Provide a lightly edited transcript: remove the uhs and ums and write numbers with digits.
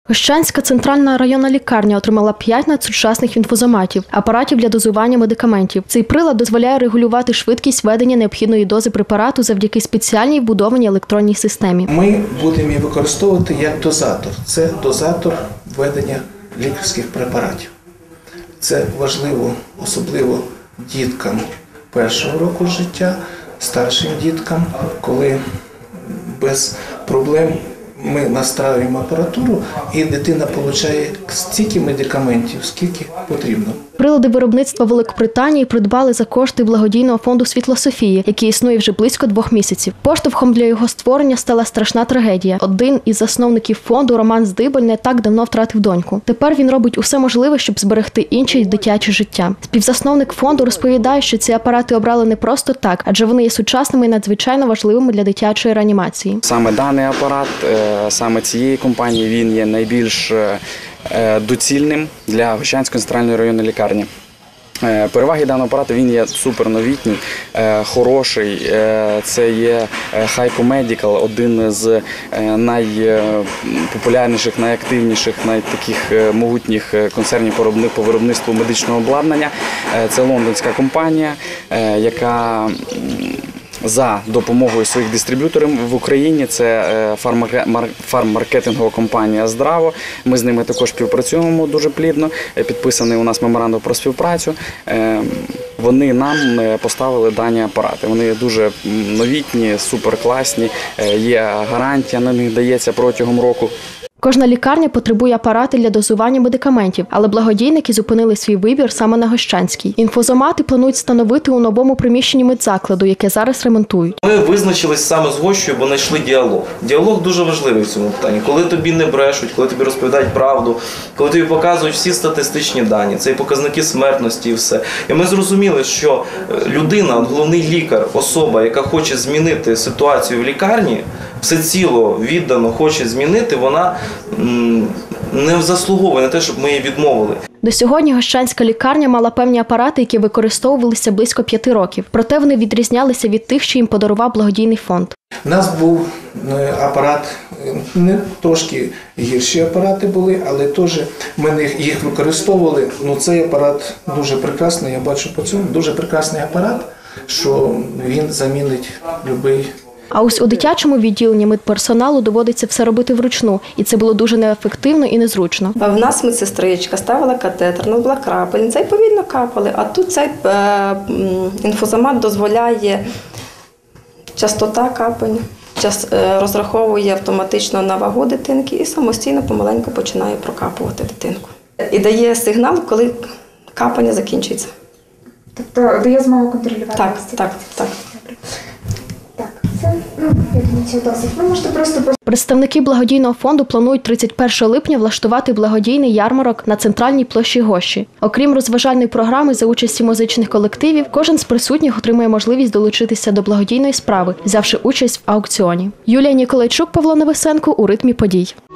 Гощанська центральна районна лікарня отримала 5 надсучасних інфузоматів – апаратів для дозування медикаментів. Цей прилад дозволяє регулювати швидкість введення необхідної дози препарату завдяки спеціальній вбудованій електронній системі. Ми будемо її використовувати як дозатор. Це дозатор введення лікарських препаратів. Це важливо, особливо діткам першого року життя, старшим діткам, коли без проблем ми настраюємо апаратуру і дитина отримує стільки медикаментів, скільки потрібно. Прилади виробництва Великобританії придбали за кошти благодійного фонду «Світло Софії», який існує вже близько 2 місяців. Поштовхом для його створення стала страшна трагедія. Один із засновників фонду, Роман Здибаль, не так давно втратив доньку. Тепер він робить усе можливе, щоб зберегти інші дитячі життя. Співзасновник фонду розповідає, що ці апарати обрали не просто так, адже вони є сучасними і надзвичайно важливими для дитячої реанімації. Саме даний апарат, саме цієї компанії, він є найбільш доцільним для Гощанської центральної районної лікарні. Переваги даного апарату – він є суперновітній, хороший, це є Hypo Medical, один з найпопулярніших, найактивніших, найтаких могутніх концернів по виробництву медичного обладнання. Це лондонська компанія, яка за допомогою своїх дистриб'юторів в Україні, це фарммаркетингова компанія «Здраво». Ми з ними також співпрацюємо дуже плідно, підписаний у нас меморандум про співпрацю. Вони нам поставили дані апарати. Вони дуже новітні, суперкласні, є гарантія на них дається протягом року. Кожна лікарня потребує апарати для дозування медикаментів, але благодійники зупинили свій вибір саме на Гощанській. Інфузомати планують встановити у новому приміщенні медзакладу, яке зараз ремонтують. Ми визначились саме з Гощею, бо знайшли діалог. Діалог дуже важливий в цьому питанні. Коли тобі не брешуть, коли тобі розповідають правду, коли тобі показують всі статистичні дані, це і показники смертності і все. І ми зрозуміли, що людина, головний лікар, особа, яка хоче змінити ситуацію в лікарні, всеціло віддано хоче змінити, вона не заслуговує на те, щоб ми її відмовили. До сьогодні Гощанська лікарня мала певні апарати, які використовувалися близько 5 років. Проте вони відрізнялися від тих, що їм подарував благодійний фонд. У нас був апарат, не трошки гірші апарати були, але теж ми їх використовували. Цей апарат дуже прекрасний, я бачу по цьому, дуже прекрасний апарат, що він замінить будь-який. А ось у дитячому відділенні медперсоналу доводиться все робити вручну, і це було дуже неефективно і незручно. В нас медсестричка ставила катетер, була крапельниця і повільно капали, а тут цей інфузомат дозволяє частота капання, розраховує автоматично на вагу дитинки і самостійно помаленьку починає прокапувати дитинку. І дає сигнал, коли капання закінчується. Тобто дає змогу контролювати? Так. Я думаю, це досить. Ви можете просто... Представники благодійного фонду планують 31 липня влаштувати благодійний ярмарок на центральній площі Гощі. Окрім розважальної програми за участі музичних колективів, кожен з присутніх отримає можливість долучитися до благодійної справи, взявши участь в аукціоні. Юлія Ніколайчук, Павло Невесенко у «Ритмі подій».